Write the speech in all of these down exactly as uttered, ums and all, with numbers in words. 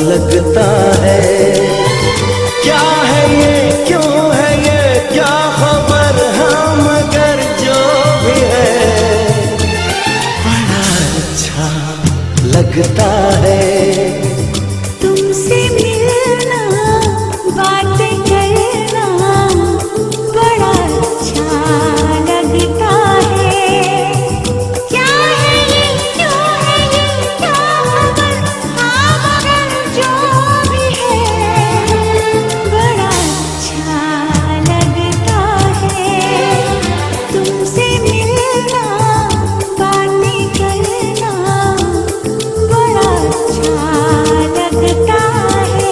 लगता है। क्या है ये, क्यों है ये, क्या खबर, हाँ मगर जो भी है बड़ा अच्छा लगता है। तुमसे मिलना, बातें करना बड़ा अच्छा लगता है। क्या है ये, क्यों है ये, क्या खबर, हाँ मगर जो भी है बड़ा अच्छा लगता है। तुमसे मिलना, बातें करना बड़ा अच्छा लगता है।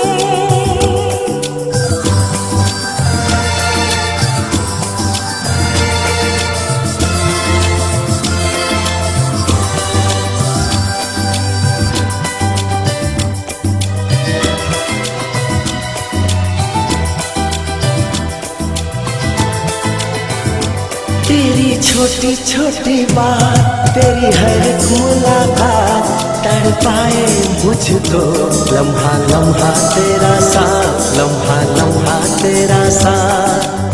तेरी छोटी छोटी बात, तेरी हर एक मुलाकात तड़पाए मुझको। लम्हा लम्हा तेरा साथ, लम्हा लम्हा तेरा साथ।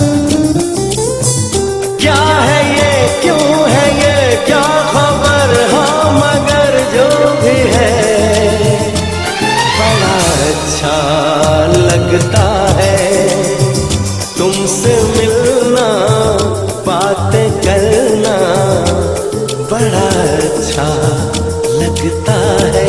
क्या है ये, क्यों है ये, क्या खबर, हाँ मगर जो भी है बड़ा अच्छा लगता है। तुमसे मिलना, बातें करना बड़ा अच्छा लगता है।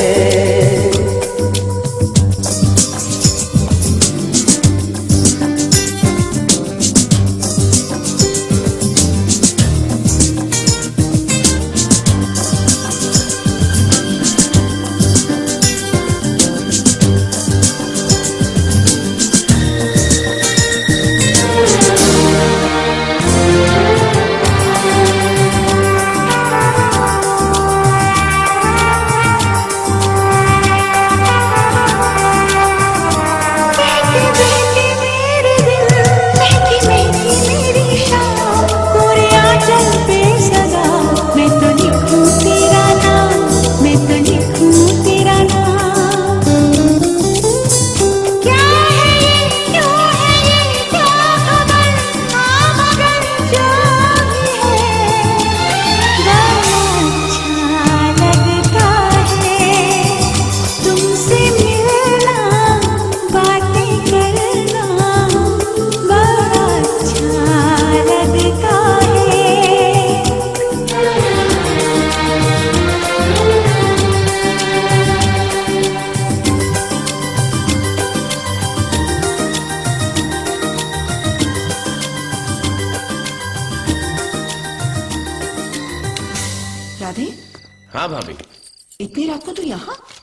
राधे। हाँ भाभी। इतनी रात को तू यहाँ?